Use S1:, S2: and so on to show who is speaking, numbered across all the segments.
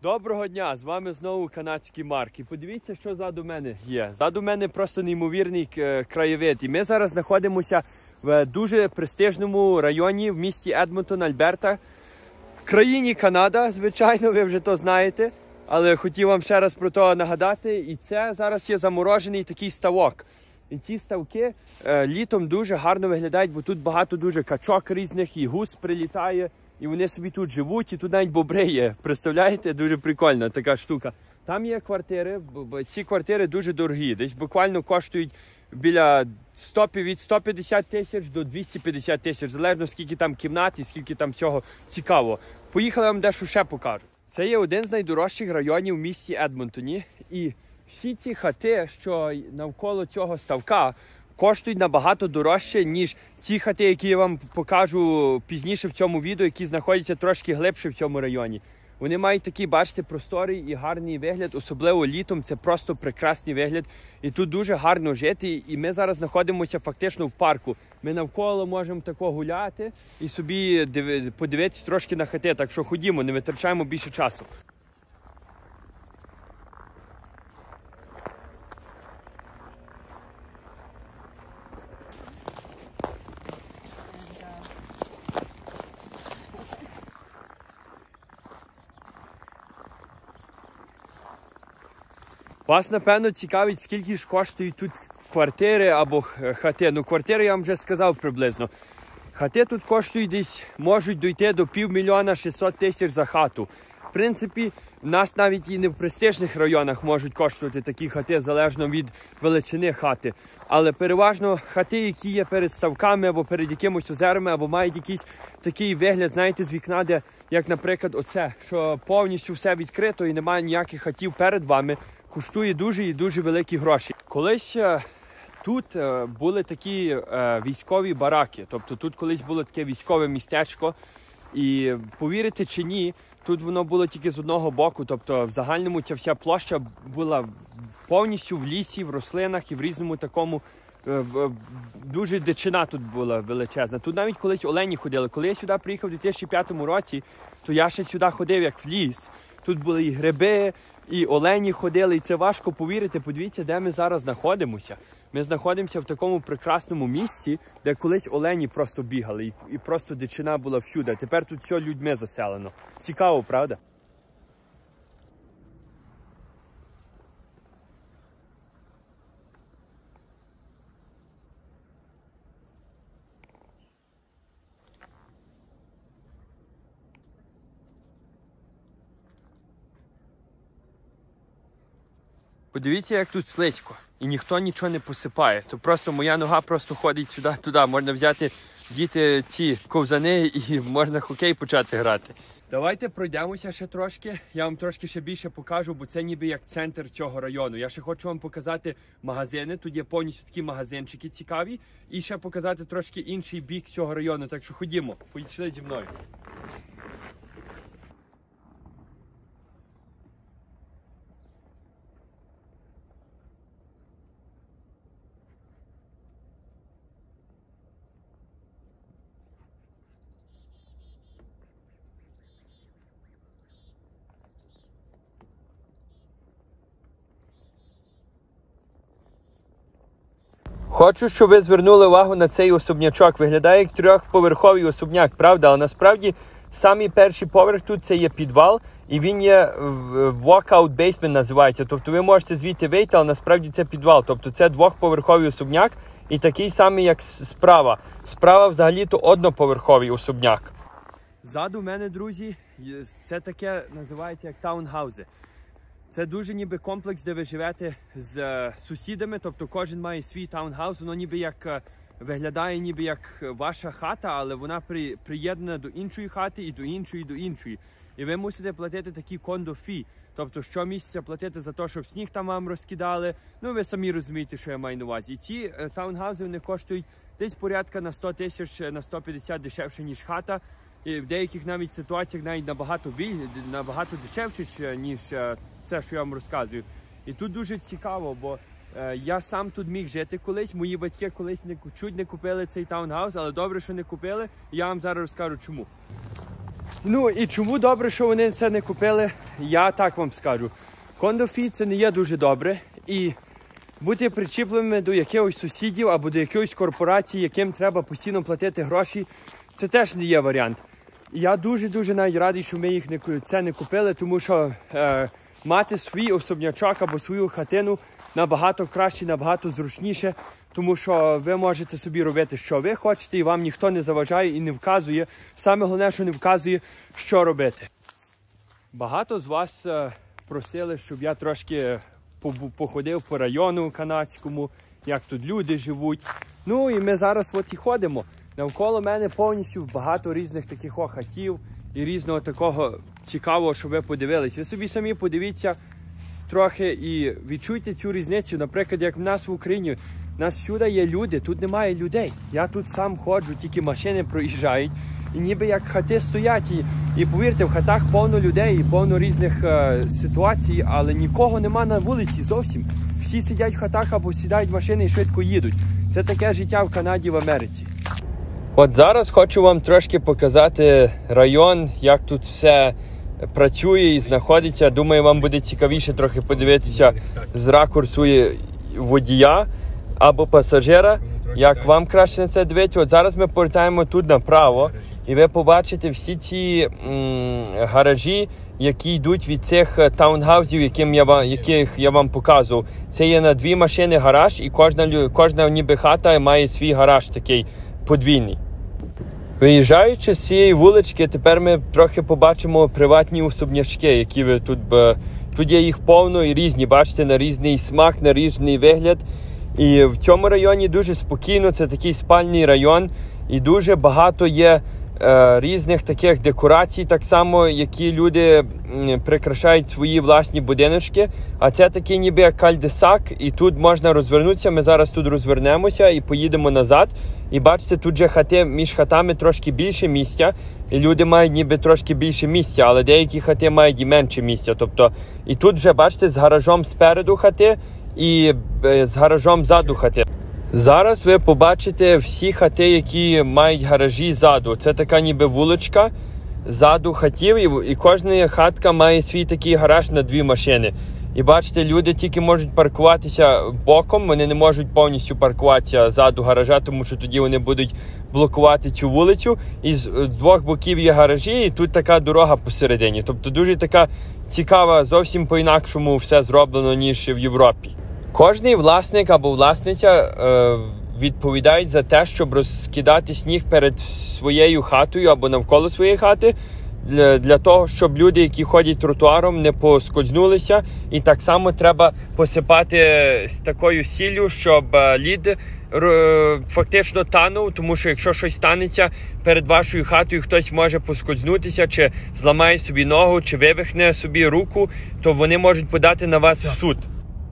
S1: Доброго дня, з вами знову канадський Марк. І подивіться, що ззаду мене є. Ззаду мене просто неймовірний краєвид. І ми зараз знаходимося в дуже престижному районі в місті Едмонтон, Альберта. В країні Канада, звичайно, ви вже то знаєте. Але хотів вам ще раз про то нагадати. І це зараз є заморожений такий ставок. І ці ставки літом дуже гарно виглядають, бо тут багато дуже качок різних, і гус прилітає. І вони собі тут живуть, і тут навіть бобри є. Представляєте? Дуже прикольна така штука. Там є квартири, бо ці квартири дуже дорогі. Десь буквально коштують біля від 150 тисяч до 250 тисяч. Залежно скільки там кімнат і скільки там всього цікаво. Поїхали, вам дещо ще покажу. Це є один з найдорожчих районів в місті Едмонтоні. І всі ці хати, що навколо цього ставка, коштують набагато дорожче, ніж ті хати, які я вам покажу пізніше в цьому відео, які знаходяться трошки глибше в цьому районі. Вони мають такий, бачите, просторий і гарний вигляд, особливо літом, це просто прекрасний вигляд. І тут дуже гарно жити, і ми зараз знаходимося фактично в парку. Ми навколо можемо тако гуляти і собі подивитися трошки на хати, так що ходімо, не витрачаємо більше часу. Вас, напевно, цікавить, скільки ж коштують тут квартири або хати. Ну, квартири я вам вже сказав приблизно. Хати тут коштують десь, можуть дійти до 500 000 600 тисяч за хату. В принципі, в нас навіть і не в престижних районах можуть коштувати такі хати, залежно від величини хати. Але переважно хати, які є перед ставками або перед якимось озерами, або мають якийсь такий вигляд, знаєте, з вікна, де, як, наприклад, оце, що повністю все відкрито і немає ніяких хатів перед вами, коштує дуже і дуже великі гроші. Колись тут були такі військові бараки, тобто тут колись було таке військове містечко. І повірите чи ні, тут воно було тільки з одного боку, тобто в загальному ця вся площа була повністю в лісі, в рослинах і в різному такому, дуже дичина тут була величезна. Тут навіть колись олені ходили. Коли я сюди приїхав у 2005 році, то я ще сюди ходив як в ліс. Тут були і гриби, і олені ходили, і це важко повірити. Подивіться, де ми зараз знаходимося. Ми знаходимося в такому прекрасному місці, де колись олені просто бігали, і просто дичина була всюди. Тепер тут все людьми заселено. Цікаво, правда? Подивіться, як тут слизько. І ніхто нічого не посипає. То просто моя нога просто ходить сюди-туди. Можна взяти діти ці ковзани і можна хокей почати грати. Давайте пройдемося ще трошки. Я вам трошки ще більше покажу, бо це ніби як центр цього району. Я ще хочу вам показати магазини. Тут є повністю такі магазинчики цікаві. І ще показати трошки інший бік цього району. Так що ходімо, поїхали зі мною. Хочу, щоб ви звернули увагу на цей особнячок. Виглядає як трьохповерховий особняк, правда? Але насправді самий перший поверх тут це є підвал, і він є walkout basement називається. Тобто ви можете звідти вийти, але насправді це підвал. Тобто це двохповерховий особняк і такий самий, як справа. Справа взагалі-то одноповерховий особняк. Ззаду в мене, друзі, це таке називається як таунхаузи. Це дуже ніби комплекс, де ви живете з сусідами, тобто кожен має свій таунхаус, воно ніби як виглядає ніби як ваша хата, але вона приєднана до іншої хати і до іншої, і до іншої. І ви мусите платити такі кондо-фі, тобто щомісяця платити за те, щоб сніг там вам розкидали. Ну, ви самі розумієте, що я маю на увазі. І ці таунхаузи, вони коштують десь порядка на 100 тисяч, на 150 дешевше, ніж хата. І в деяких навіть ситуаціях навіть набагато дешевше, ніж це, що я вам розказую. І тут дуже цікаво, бо я сам тут міг жити колись. Мої батьки колись чуть не купили цей таунхаус, але добре, що не купили. І я вам зараз розкажу, чому. Ну і чому добре, що вони це не купили, я так вам скажу. Кондо-фі це не є дуже добре, і бути причіпленими до якихось сусідів або до якоїсь корпорації, яким треба постійно платити гроші, це теж не є варіант. І я дуже навіть радий, що ми це не купили, тому що мати свій особнячок або свою хатину набагато краще, набагато зручніше, тому що ви можете собі робити, що ви хочете, і вам ніхто не заважає і не вказує. Саме головне, що не вказує, що робити. Багато з вас просили, щоб я трошки походив по району канадському, як тут люди живуть. Ну і ми зараз от і ходимо. Навколо мене повністю багато різних таких хатів і різного такого цікавого, щоб ви подивились. Ви собі самі подивіться трохи і відчуйте цю різницю. Наприклад, як в нас в Україні, у нас всюди є люди, тут немає людей. Я тут сам ходжу, тільки машини проїжджають. І ніби як хати стоять. І повірте, в хатах повно людей і повно різних ситуацій, але нікого нема на вулиці зовсім. Всі сидять в хатах або сідають в машини і швидко їдуть. Це таке життя в Канаді, в Америці. От зараз хочу вам трошки показати район, як тут все працює і знаходиться. Думаю, вам буде цікавіше трохи подивитися з ракурсу водія або пасажира, як вам краще на це дивитися. От зараз ми повертаємо тут направо, і ви побачите всі ці гаражі, які йдуть від цих таунгаузів, яких я вам показував. Це є на 2 машини гараж, і кожна ніби хата має свій гараж такий подвійний. Виїжджаючи з цієї вулички, тепер ми трохи побачимо приватні особнячки, які ви тут є їх повно і різні, бачите, на різний смак, на різний вигляд. І в цьому районі дуже спокійно, це такий спальний район, і дуже багато є різних таких декорацій, так само, які люди прикрашають свої власні будиночки. А це такий ніби як кальдесак, і тут можна розвернутися. Ми зараз тут розвернемося і поїдемо назад. І бачите, тут же хати, між хатами трошки більше місця, і люди мають ніби трошки більше місця, але деякі хати мають і менше місця. Тобто, і тут вже, бачите, з гаражом спереду хати і з гаражом ззаду хати. Зараз ви побачите всі хати, які мають гаражі ззаду. Це така ніби вуличка ззаду хатів, і кожна хатка має свій такий гараж на 2 машини. І бачите, люди тільки можуть паркуватися боком, вони не можуть повністю паркуватися ззаду гаража, тому що тоді вони будуть блокувати цю вулицю. І з 2 боків є гаражі, і тут така дорога посередині. Тобто дуже така цікава, зовсім по-інакшому все зроблено, ніж в Європі. Кожний власник або власниця відповідають за те, щоб розкидати сніг перед своєю хатою або навколо своєї хати, для того, щоб люди, які ходять тротуаром, не поскользнулися. І так само треба посипати з такою сіллю, щоб лід фактично танув, тому що якщо щось станеться перед вашою хатою, хтось може поскользнутися, чи зламає собі ногу, чи вивихне собі руку, то вони можуть подати на вас в суд.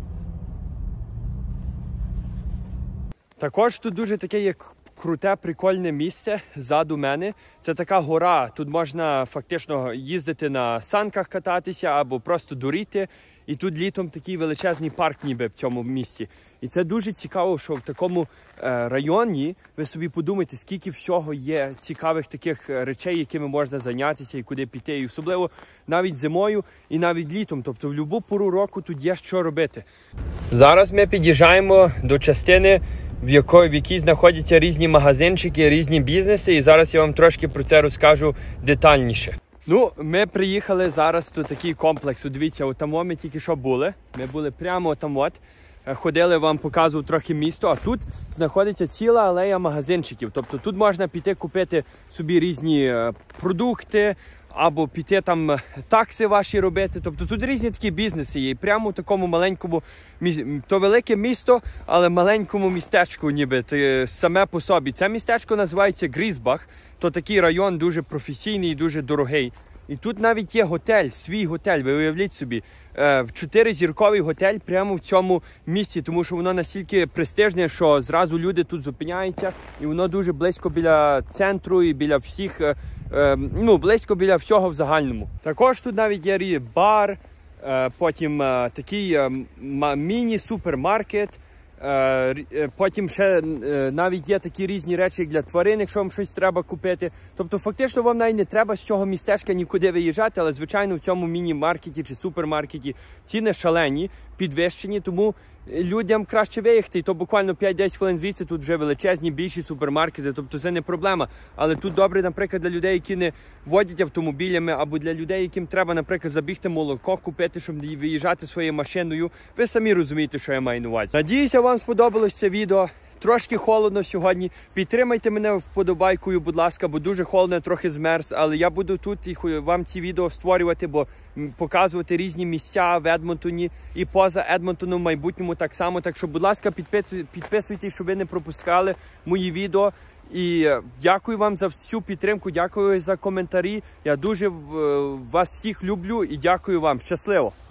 S1: Також тут дуже таке є круте, прикольне місце ззаду мене. Це така гора, тут можна фактично їздити на санках кататися або просто дуріти. І тут літом такий величезний парк ніби в цьому місці. І це дуже цікаво, що в такому районі ви собі подумайте, скільки всього є цікавих таких речей, якими можна зайнятися і куди піти. І особливо навіть зимою і навіть літом. Тобто в будь-яку пору року тут є що робити. Зараз ми під'їжджаємо до частини, в якій знаходяться різні магазинчики, різні бізнеси. І зараз я вам трошки про це розкажу детальніше. Ну, ми приїхали зараз до такий комплекс. Дивіться, отамо ми тільки що були. Ми були прямо там от. Ходили, вам показував трохи місто. А тут знаходиться ціла алея магазинчиків. Тобто тут можна піти купити собі різні продукти, або піти там такси ваші робити. Тобто тут різні такі бізнеси є. І прямо в такому маленькому, то велике місто, але маленькому містечку ніби саме по собі. Це містечко називається Грізбах. То такий район дуже професійний і дуже дорогий. І тут навіть є готель, свій готель, ви уявіть собі. 4-зірковий готель прямо в цьому місці, тому що воно настільки престижне, що зразу люди тут зупиняються. І воно дуже близько біля центру і біля всіх, близько біля всього в загальному. Також тут навіть є бар, потім такий міні-супермаркет. Потім ще навіть є такі різні речі, як для тварин, якщо вам щось треба купити. Тобто фактично вам навіть не треба з цього містечка нікуди виїжджати, але звичайно в цьому міні-маркеті чи супермаркеті ціни шалені, підвищені, тому людям краще виїхати, і то буквально 5-10 хвилин звідси, тут вже величезні, більші супермаркети, тобто це не проблема. Але тут добре, наприклад, для людей, які не водять автомобілями, або для людей, яким треба, наприклад, забігти молоко купити, щоб виїжджати своєю машиною. Ви самі розумієте, що я маю на увазі. Надіюся, вам сподобалось це відео. Трошки холодно сьогодні. Підтримайте мене вподобайкою, будь ласка, бо дуже холодно, трохи змерз. Але я буду тут і вам ці відео створювати, бо показувати різні місця в Едмонтоні і поза Едмонтоном в майбутньому так само. Так що, будь ласка, підписуйтесь, щоб ви не пропускали мої відео. І дякую вам за всю підтримку, дякую за коментарі. Я дуже вас всіх люблю і дякую вам. Щасливо!